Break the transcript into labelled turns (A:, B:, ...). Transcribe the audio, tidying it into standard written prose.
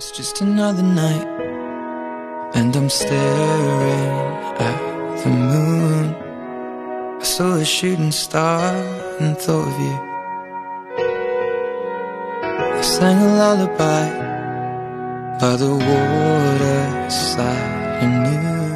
A: It's just another night, and I'm staring at the moon. I saw a shooting star and thought of you. I sang a lullaby by the waterside and knew